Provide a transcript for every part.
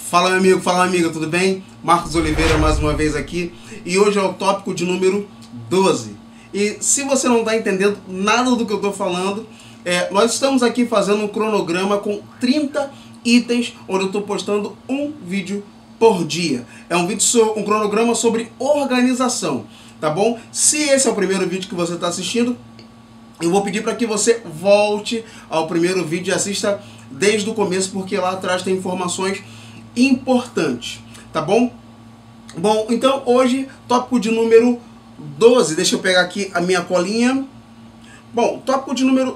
Fala meu amigo, fala minha amiga, tudo bem? Marcos Oliveira mais uma vez aqui e hoje é o tópico de número 12. E se você não está entendendo nada do que eu estou falando, nós estamos aqui fazendo um cronograma com 30 itens onde eu estou postando um vídeo por dia. É um cronograma sobre organização, tá bom? Se esse é o primeiro vídeo que você está assistindo, eu vou pedir para que você volte ao primeiro vídeo e assista desde o começo, porque lá atrás tem informações importantes, tá bom? Bom, então hoje, tópico de número 12, deixa eu pegar aqui a minha colinha. Bom, tópico de número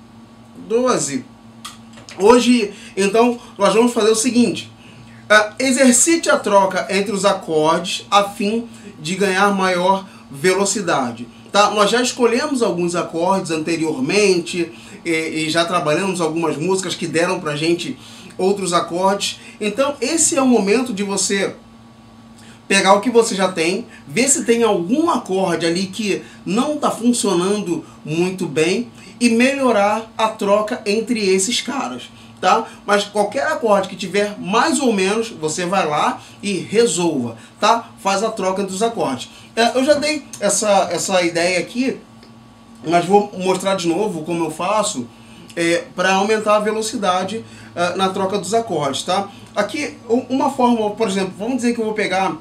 12. Hoje, então, nós vamos fazer o seguinte. Exercite a troca entre os acordes a fim de ganhar maior velocidade. Tá? Nós já escolhemos alguns acordes anteriormente e já trabalhamos algumas músicas que deram pra gente outros acordes. Então esse é o momento de você pegar o que você já tem, ver se tem algum acorde ali que não está funcionando muito bem e melhorar a troca entre esses caras, tá? Mas qualquer acorde que tiver mais ou menos, você vai lá e resolva, tá? Faz a troca entre os acordes. Eu já dei essa ideia aqui, mas vou mostrar de novo como eu faço para aumentar a velocidade na troca dos acordes, tá? Aqui, uma forma, por exemplo, vamos dizer que eu vou pegar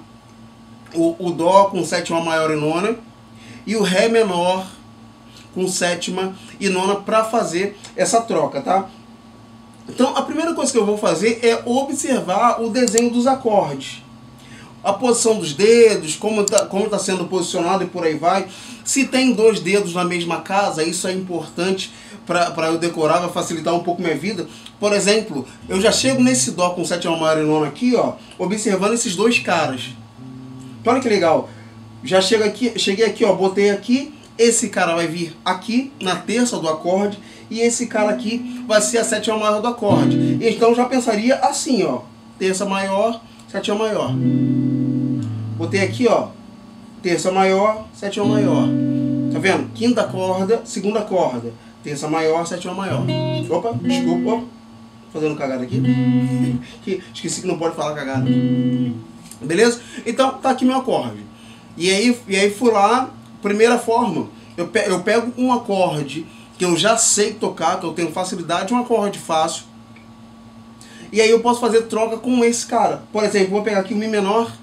o Dó com sétima maior e nona e o Ré menor com sétima e nona para fazer essa troca, tá? Então, a primeira coisa que eu vou fazer é observar o desenho dos acordes. A posição dos dedos, como tá sendo posicionado e por aí vai. Se tem dois dedos na mesma casa, isso é importante para eu decorar, vai facilitar um pouco minha vida. Por exemplo, eu já chego nesse Dó com sétima maior e nona aqui, ó, observando esses dois caras. Então, olha que legal. Já cheguei aqui, ó, botei aqui, esse cara vai vir aqui na terça do acorde e esse cara aqui vai ser a sétima maior do acorde. Então já pensaria assim, ó, terça maior, sétima maior. Botei aqui, ó, terça maior, sétima maior. Tá vendo? Quinta corda, segunda corda. Terça maior, sétima maior. Opa, desculpa, ó. Fazendo cagada aqui. Esqueci que não pode falar cagada. Beleza? Então, tá aqui meu acorde. E aí fui lá, primeira forma, eu pego um acorde que eu já sei tocar, que eu tenho facilidade, um acorde fácil. E aí eu posso fazer troca com esse cara. Por exemplo, vou pegar aqui o Mi menor.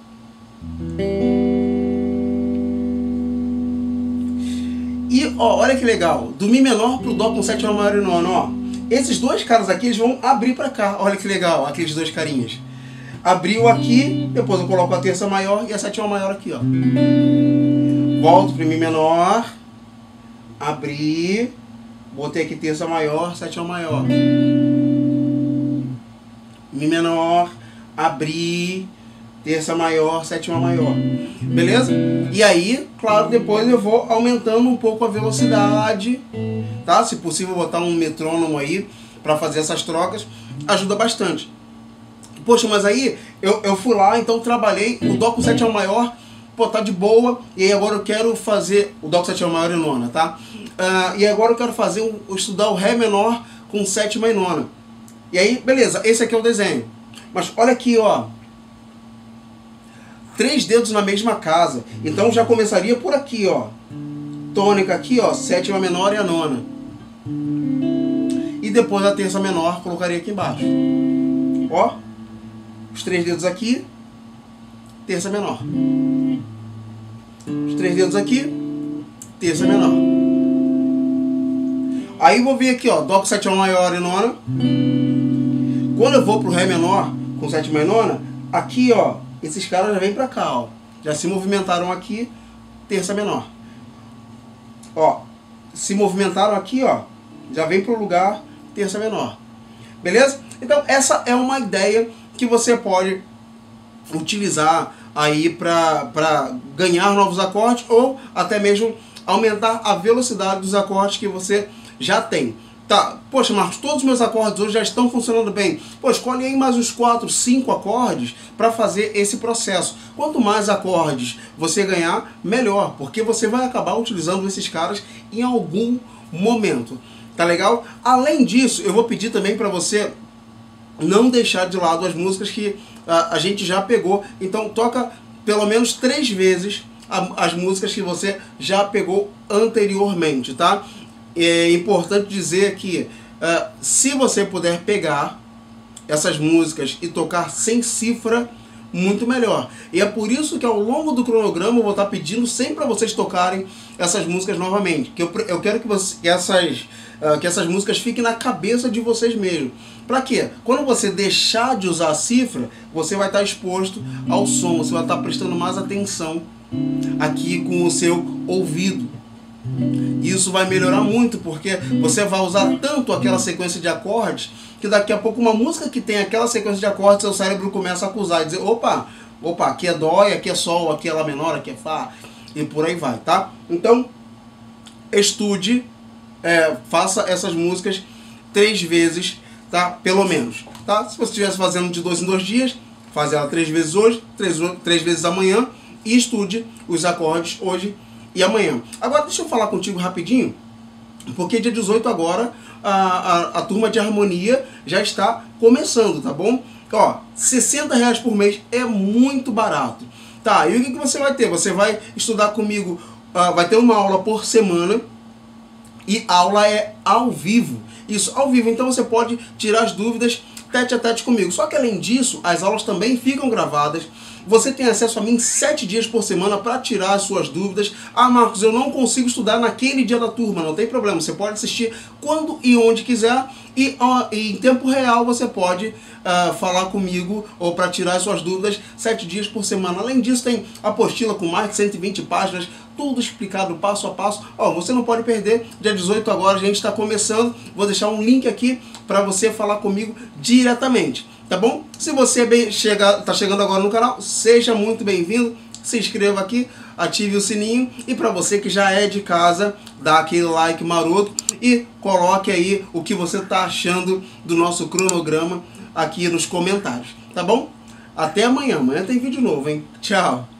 E ó, olha que legal, do Mi menor pro Dó com sétima maior e nona, ó. Esses dois caras aqui, eles vão abrir pra cá. Olha que legal, aqueles dois carinhas. Abriu aqui, depois eu coloco a terça maior e a sétima maior aqui, ó. Volto pro Mi menor, abri, botei aqui terça maior, sétima maior. Mi menor, abri, terça maior, sétima maior. Beleza? E aí, claro, depois eu vou aumentando um pouco a velocidade, tá? Se possível, botar um metrônomo aí para fazer essas trocas, ajuda bastante. Poxa, mas aí eu fui lá, então trabalhei o Dó com sétima maior, pô, tá de boa, e aí agora eu quero fazer o Dó com sétima maior e nona, tá? E agora eu quero estudar o Ré menor com sétima e nona. E aí, beleza, esse aqui é o desenho. Mas olha aqui, ó. 3 dedos na mesma casa. Então já começaria por aqui, ó. Tônica aqui, ó, sétima menor e a nona. E depois a terça menor colocaria aqui embaixo. Ó. Os 3 dedos aqui, terça menor. Os 3 dedos aqui, terça menor. Aí vou vir aqui, ó, Dó com sétima maior e nona. Quando eu vou pro Ré menor com sétima e nona, aqui, ó, esses caras já vêm pra cá, ó. Já se movimentaram aqui, terça menor. Ó, se movimentaram aqui, ó, já vem pro lugar, terça menor. Beleza? Então essa é uma ideia que você pode utilizar aí para ganhar novos acordes ou até mesmo aumentar a velocidade dos acordes que você já tem. Tá, poxa Marcos, todos os meus acordes hoje já estão funcionando bem. Pô, escolhe aí mais uns 4, 5 acordes para fazer esse processo. Quanto mais acordes você ganhar, melhor, porque você vai acabar utilizando esses caras em algum momento. Tá legal? Além disso, eu vou pedir também para você não deixar de lado as músicas que a gente já pegou. Então toca pelo menos 3 vezes as músicas que você já pegou anteriormente, tá? É importante dizer que se você puder pegar essas músicas e tocar sem cifra, muito melhor. E é por isso que ao longo do cronograma eu vou estar pedindo sempre para vocês tocarem essas músicas novamente. Que eu quero que essas músicas fiquem na cabeça de vocês mesmos. Para quê? Quando você deixar de usar a cifra, você vai estar exposto ao som, você vai estar prestando mais atenção aqui com o seu ouvido. Isso vai melhorar muito, porque você vai usar tanto aquela sequência de acordes, que daqui a pouco uma música que tem aquela sequência de acordes, seu cérebro começa a acusar e dizer, opa, aqui é dó, aqui é sol, aqui é lá menor, aqui é fá, e por aí vai, tá? Então, estude, faça essas músicas 3 vezes, tá? Pelo menos, tá? Se você estivesse fazendo de 2 em 2 dias, faz ela 3 vezes hoje, 3 vezes amanhã, e estude os acordes hoje e amanhã. Agora deixa eu falar contigo rapidinho, porque dia 18 agora a turma de harmonia já está começando, tá bom? Ó, R$60 por mês é muito barato. Tá, e o que você vai ter? Você vai estudar comigo, vai ter uma aula por semana, e a aula é ao vivo. Isso, ao vivo, então você pode tirar as dúvidas tete a tete comigo. Só que além disso, as aulas também ficam gravadas. Você tem acesso a mim 7 dias por semana para tirar as suas dúvidas. Ah, Marcos, eu não consigo estudar naquele dia da turma. Não tem problema, você pode assistir quando e onde quiser. E em tempo real você pode falar comigo ou para tirar as suas dúvidas 7 dias por semana. Além disso, tem apostila com mais de 120 páginas, tudo explicado passo a passo. Ó, você não pode perder, dia 18 agora a gente está começando. Vou deixar um link aqui para você falar comigo diretamente, tá bom? Se você está chegando agora no canal, seja muito bem-vindo, se inscreva aqui, ative o sininho, e para você que já é de casa, dá aquele like maroto e coloque aí o que você está achando do nosso cronograma aqui nos comentários, tá bom? Até amanhã, amanhã tem vídeo novo, hein? Tchau!